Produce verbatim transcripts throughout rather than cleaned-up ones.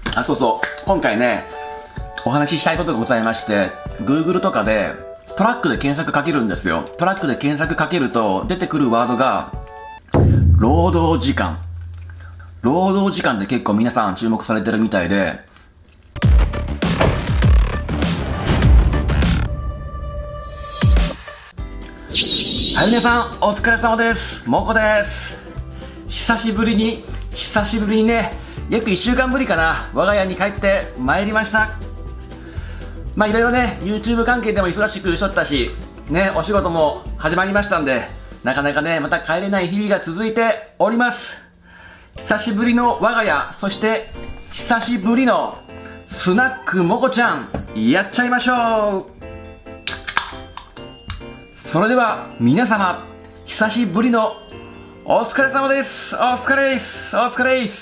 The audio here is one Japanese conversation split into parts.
あ、そうそう。今回ね、お話ししたいことがございまして、Google とかでトラックで検索かけるんですよ。トラックで検索かけると出てくるワードが、労働時間。労働時間って結構皆さん注目されてるみたいで、はい、皆さん、お疲れ様です。もこです。久しぶりに、久しぶりにね、約いっしゅうかんぶりかな、我が家に帰って参りました。まあいろいろね、YouTube 関係でも忙しくしとったし、ね、お仕事も始まりましたんで、なかなかね、また帰れない日々が続いております。久しぶりの我が家、そして久しぶりのスナックもこちゃん、やっちゃいましょう。それでは皆様、久しぶりのお疲れ様です。お疲れです。お疲れです。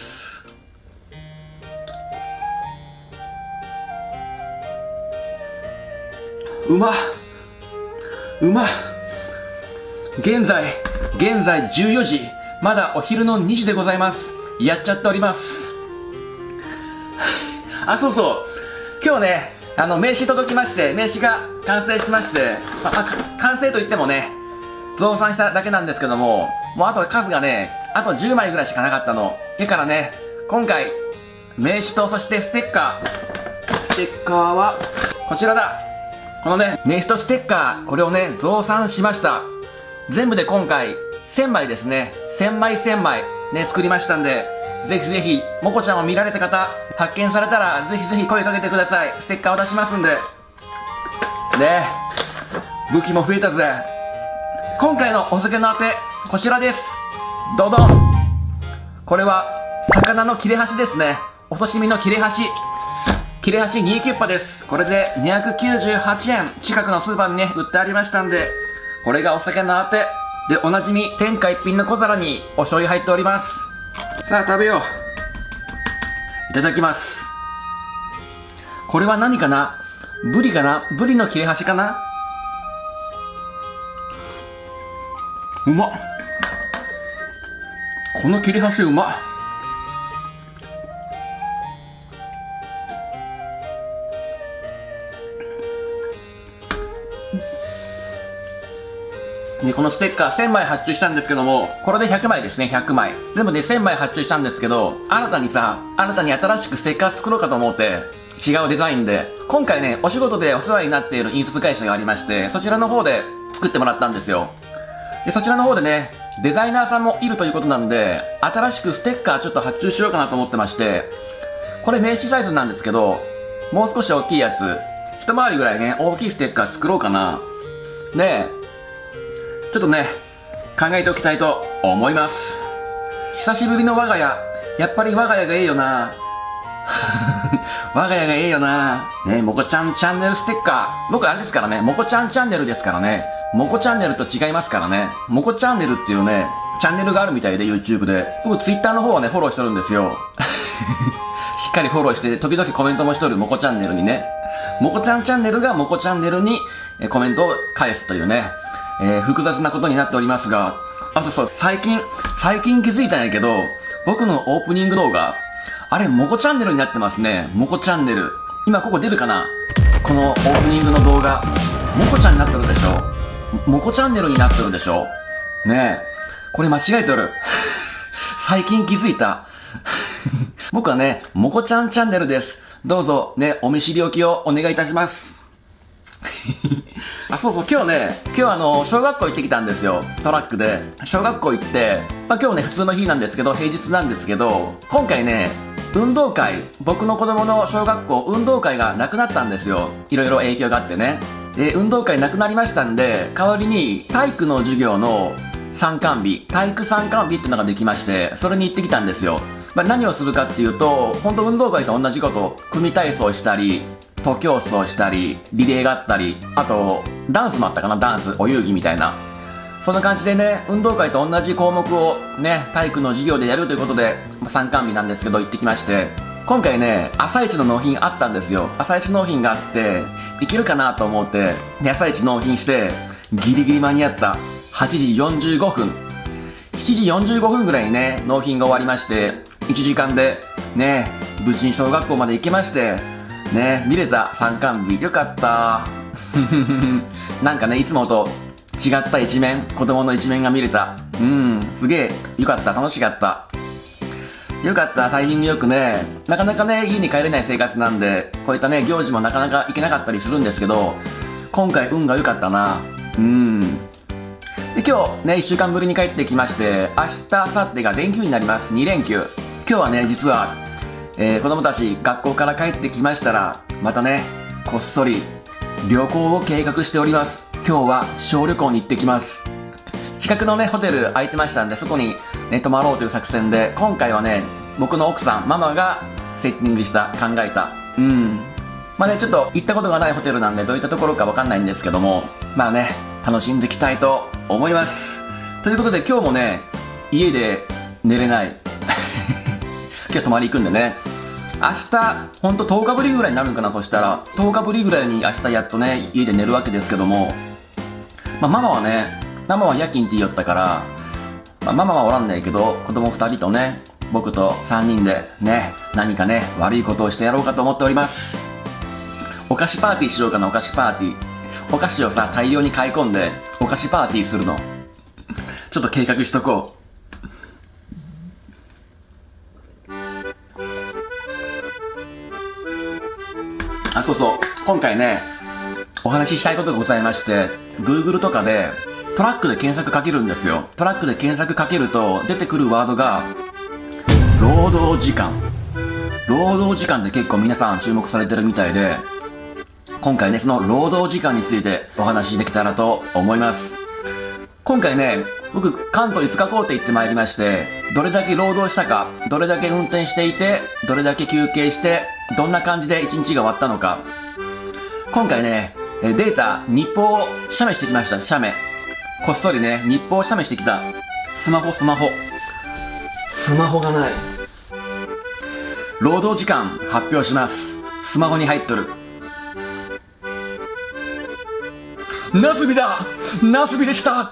うまっうまっ。現在現在じゅうよじ、まだお昼のにじでございます。やっちゃっております。あ、そうそう、今日ね、あの名刺届きまして、名刺が完成しまして、まあ、完成といってもね、増産しただけなんですけども、もうあと数がね、あとじゅうまいぐらいしかなかったの。だからね、今回名刺とそしてステッカー、ステッカーはこちらだ。このね、名刺とステッカー、これをね、増産しました。全部で今回せんまいですね。せんまいせんまいね、作りましたんで、ぜひぜひもこちゃんを見られた方、発見されたらぜひぜひ声かけてください。ステッカーを出しますんでね。武器も増えたぜ。今回のお酒のあて、こちらです。どどん。これは魚の切れ端ですね。お刺身の切れ端、切れ端にキュッパです。これでにひゃくきゅうじゅうはちえん、近くのスーパーにね、売ってありましたんで、これがお酒のあてで、おなじみ天下一品の小皿にお醤油入っております。さあ食べよう。いただきます。これは何かな、ブリかな、ブリの切れ端かな。うまっ。この切れ端うまっ。ね、このステッカーせんまい発注したんですけども、これでひゃくまいですね。ひゃくまい全部でせんまい発注したんですけど、新たにさ、新たに新しくステッカー作ろうかと思って、違うデザインで今回ね、お仕事でお世話になっている印刷会社がありまして、そちらの方で作ってもらったんですよ。でそちらの方でね、デザイナーさんもいるということなんで、新しくステッカーちょっと発注しようかなと思ってまして、これ名刺サイズなんですけど、もう少し大きいやつ、一回りぐらいね、大きいステッカー作ろうかな。ねえ、ちょっとね、考えておきたいと思います。久しぶりの我が家、やっぱり我が家がええよな。我が家がええよな。ね、もこちゃんチャンネルステッカー。僕あれですからね、もこちゃんチャンネルですからね。もこチャンネルと違いますからね。もこチャンネルっていうね、チャンネルがあるみたいで YouTube で。僕 Twitter の方はね、フォローしてるんですよ。しっかりフォローして、時々コメントもしとるもこチャンネルにね。もこちゃんチャンネルがもこチャンネルにえコメントを返すというね。えー、複雑なことになっておりますが、あとそう、最近、最近気づいたんやけど、僕のオープニング動画、あれ、もこチャンネルになってますね。もこチャンネル。今ここ出るかな、このオープニングの動画。もこちゃんになってるでしょ。もこチャンネルになってるでしょ。ねえ。これ間違えとる。最近気づいた。僕はね、もこちゃんチャンネルです。どうぞ、ね、お見知りおきをお願いいたします。あ、そうそう、今日ね、今日あの、小学校行ってきたんですよ。トラックで。小学校行って、まあ今日ね、普通の日なんですけど、平日なんですけど、今回ね、運動会、僕の子供の小学校、運動会がなくなったんですよ。いろいろ影響があってね。で、運動会なくなりましたんで、代わりに体育の授業の参観日、体育参観日っていうのができまして、それに行ってきたんですよ。まあ何をするかっていうと、本当運動会と同じこと、組体操したり、徒競走したり、リレーがあったり、あと、ダンスもあったかな、ダンス、お遊戯みたいな。そんな感じでね、運動会と同じ項目をね、体育の授業でやるということで、参観日なんですけど行ってきまして、今回ね、朝一の納品あったんですよ。朝一納品があって、いけるかなと思って、朝一納品して、ギリギリ間に合った。はちじよんじゅうごふん。しちじよんじゅうごふんぐらいにね、納品が終わりまして、いちじかんで、ね、 無事に小学校まで行けまして、ね、見れた参観日、よかった。なんかね、いつもと違った一面、子供の一面が見れた。うん、すげえ、よかった、楽しかった。よかった、タイミングよくね、なかなかね、家に帰れない生活なんで、こういったね、行事もなかなか行けなかったりするんですけど、今回運が良かったな。うん。で、今日ね、いっしゅうかんぶりに帰ってきまして、明日、明後日が連休になります。に連休。今日はね、実は、えー、子供たち学校から帰ってきましたら、またね、こっそり旅行を計画しております。今日は小旅行に行ってきます。近くのね、ホテル空いてましたんで、そこにね、泊まろうという作戦で、今回はね、僕の奥さん、ママがセッティングした、考えた。うん。まあね、ちょっと行ったことがないホテルなんで、どういったところかわかんないんですけども、まあね、楽しんでいきたいと思います。ということで今日もね、家で寝れない。今日泊まり行くんでね。明日、ほんととおかぶりぐらいになるんかな、そしたら。とおかぶりぐらいに明日やっとね、家で寝るわけですけども、まあママはね、ママは夜勤って言いよったから、まあ、ママはおらんねえけど、子供ふたりとね、僕とさんにんでね、何かね、悪いことをしてやろうかと思っております。お菓子パーティーしようかな、お菓子パーティー。お菓子をさ、大量に買い込んで、お菓子パーティーするの。ちょっと計画しとこう。あ、そうそう。今回ね、お話ししたいことがございまして、Google とかでトラックで検索かけるんですよ。トラックで検索かけると出てくるワードが、労働時間。労働時間で結構皆さん注目されてるみたいで、今回ね、その労働時間についてお話しできたらと思います。今回ね、僕、関東いつかコーテ行ってまいりまして、どれだけ労働したか、どれだけ運転していて、どれだけ休憩して、どんな感じで一日が終わったのか。今回ね、データ、日報を写メしてきました、写メ。こっそりね、日報を写メしてきた。スマホ、スマホ。スマホがない。労働時間発表します。スマホに入っとる。ナスビだナスビでした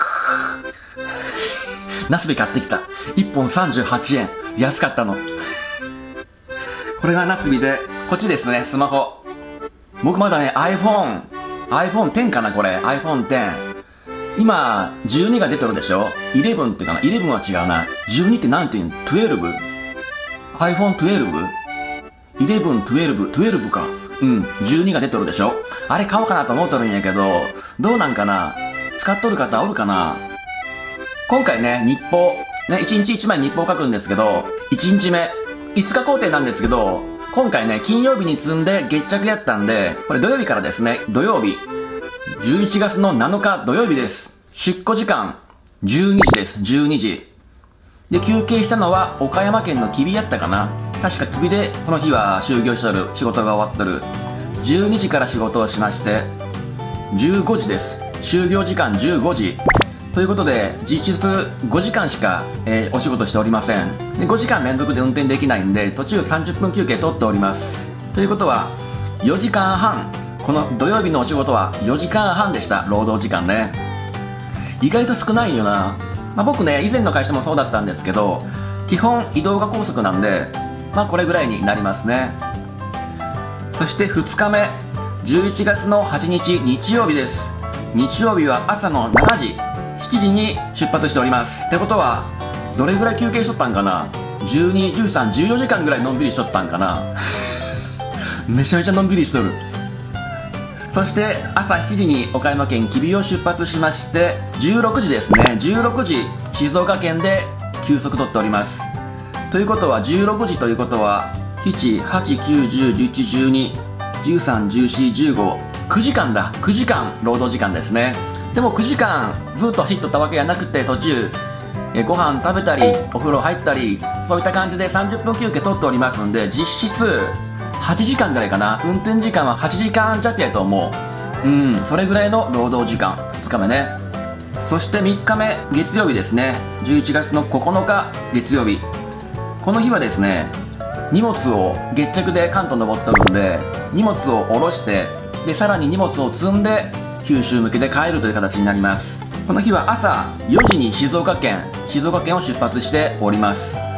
ナスビ買ってきた。いっぽんさんじゅうはちえん。安かったの。これがナスビで、こっちですね、スマホ。僕まだね、iPhone、アイフォンテン かなこれ。アイフォンテン。今、じゅうにが出てるでしょ ?じゅういち ってかな ?じゅういち は違うな。じゅうにってなんて言うの ?じゅうに? アイフォンじゅうに? じゅういち、じゅうに、じゅうにか。うん、じゅうにが出てるでしょあれ買おうかなと思っとるんやけど、どうなんかな使っとる方おるかな今回ね、日報、ね、いちにちいちまい日報書くんですけど、いちにちめ、いつか工程なんですけど、今回ね、金曜日に積んで月着やったんで、これ土曜日からですね、土曜日、じゅういちがつのなのか土曜日です。出庫時間、じゅうにじです、じゅうにじ。で、休憩したのは岡山県の吉備やったかな確か吉備でこの日は就業しとる、仕事が終わっとる。じゅうにじから仕事をしまして、じゅうごじです。就業時間じゅうごじ。ということで、実質ごじかんしか、えー、お仕事しておりません。で、ごじかん連続で運転できないんで、途中さんじゅっぷん休憩取っております。ということは、よじかんはん。この土曜日のお仕事はよじかんはんでした、労働時間ね。意外と少ないよな。まあ、僕ね、以前の会社もそうだったんですけど、基本移動が高速なんで、まあこれぐらいになりますね。そしてふつかめ、じゅういちがつのはちにち日曜日です。日曜日は朝のしちじ、しちじに出発しております。ってことは、どれぐらい休憩しとったんかな ?じゅうに、じゅうさん、じゅうよじかんぐらいのんびりしとったんかなめちゃめちゃのんびりしとる。そして朝しちじに岡山県吉備を出発しまして、じゅうろくじですね。じゅうろくじ、静岡県で休息取っております。ということはじゅうろくじということは、しち、はち、きゅう、じゅう、じゅういち、じゅうに、じゅうさん、じゅうよん、じゅうご、くじかんだ。くじかん労働時間ですね。でもくじかんずっと走っとったわけじゃなくて、途中えご飯食べたりお風呂入ったり、そういった感じでさんじゅっぷん休憩取っておりますんで、実質はちじかんぐらいかな。運転時間ははちじかん弱やと思う。うん、それぐらいの労働時間。ふつかめね。そしてみっかめ月曜日ですね。じゅういちがつのここのか月曜日。この日はですね、荷物を月着で関東登っとるんで、荷物を下ろして、でさらに荷物を積んで九州向けで帰るという形になります。この日は朝よじに静岡県静岡県を出発しております。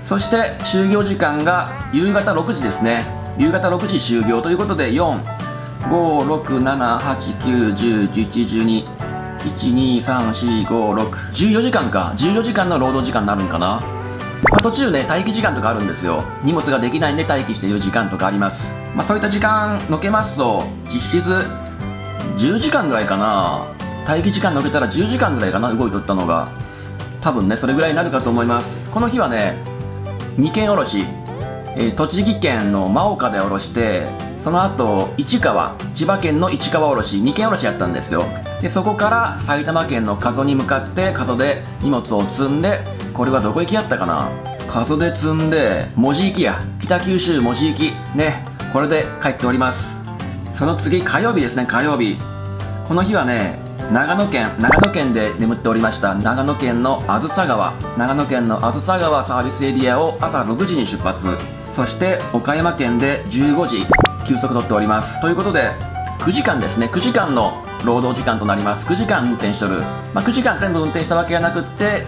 そして就業時間が夕方ろくじですね。夕方ろくじ就業ということで、よん、ご、ろく、なな、はち、きゅう、じゅう、じゅういち、じゅうに、いち、に、さん、し、ご、ろく、じゅうよじかんか。じゅうよじかんの労働時間になるんかな。まあ、途中ね、待機時間とかあるんですよ。荷物ができないんで待機している時間とかあります。まあ、そういった時間のけますと、実質じゅうじかんぐらいかな。待機時間のけたらじゅうじかんぐらいかな、動いとったのが。多分ね、それぐらいになるかと思います。この日はね、にけんおろし、えー、栃木県の真岡でおろして、その後市川、千葉県の市川おろし、にけんおろしやったんですよ。でそこから埼玉県の加須に向かって加須で荷物を積んで、これはどこ行きやったかな、加須で積んで門司行きや、北九州門司行きね、これで帰っております。その次火曜日ですね。火曜日、この日はね、長野県長野県で眠っておりました。長野県のあずさ川長野県のあずさ川サービスエリアを朝ろくじに出発。そして岡山県でじゅうごじ休息取っております。ということでくじかんですね。くじかんの労働時間となります。くじかん運転しとる、まあ、くじかん全部運転したわけじゃなくって、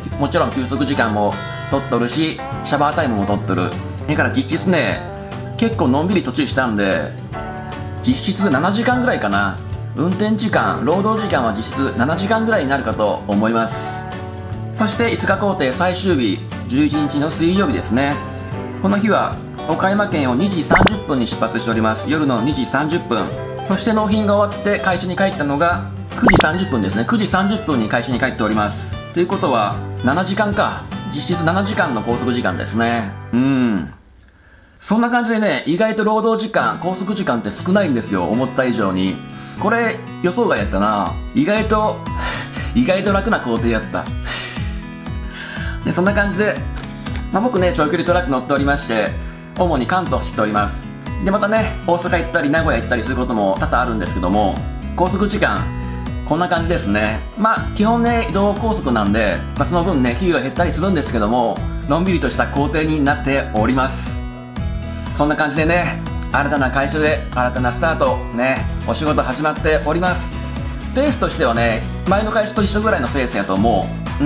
もちろん休息時間も取っとるし、シャワータイムも取っとる。だから実質ね、結構のんびり途中したんで、実質ななじかんぐらいかな。運転時間、労働時間は実質ななじかんぐらいになるかと思います。そしていつか行程最終日、じゅういちにちの水曜日ですね。この日は岡山県をにじさんじゅっぷんに出発しております。夜のにじさんじゅっぷん。そして納品が終わって会社に帰ったのがくじさんじゅっぷんですね。くじさんじゅっぷんに会社に帰っております。ということはななじかんか。実質ななじかんの拘束時間ですね。うん。そんな感じでね、意外と労働時間、拘束時間って少ないんですよ。思った以上に。これ予想外やったな。意外と意外と楽な工程やったで、そんな感じで、まあ、僕ね長距離トラック乗っておりまして、主に関東走っております。でまたね大阪行ったり名古屋行ったりすることも多々あるんですけども、高速時間こんな感じですね。まあ基本ね移動高速なんで、まあ、その分ね給料減ったりするんですけども、のんびりとした工程になっております。そんな感じでね、新たな会社で新たなスタートね、お仕事始まっております。ペースとしてはね前の会社と一緒ぐらいのペースやと思う。うん、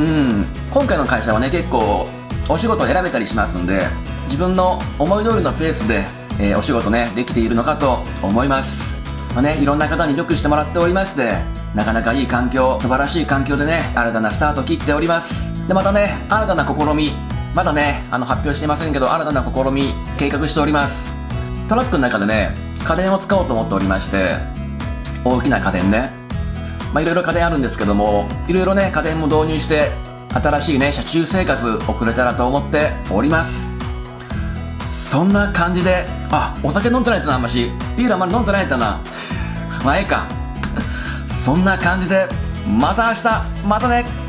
今回の会社はね結構お仕事を選べたりしますんで、自分の思い通りのペースで、えー、お仕事ねできているのかと思います。まあね、いろんな方によくしてもらっておりまして、なかなかいい環境、素晴らしい環境でね新たなスタートを切っております。でまたね新たな試み、まだねあの発表していませんけど、新たな試み計画しております。トラックの中でね家電を使おうと思っておりまして、大きな家電ね、まあいろいろ家電あるんですけども、いろいろね家電も導入して新しいね車中生活送れたらと思っております。そんな感じで、あ、お酒飲んでないとな、あんましビールあんまり飲んでないとなまあええかそんな感じで、また明日、またね。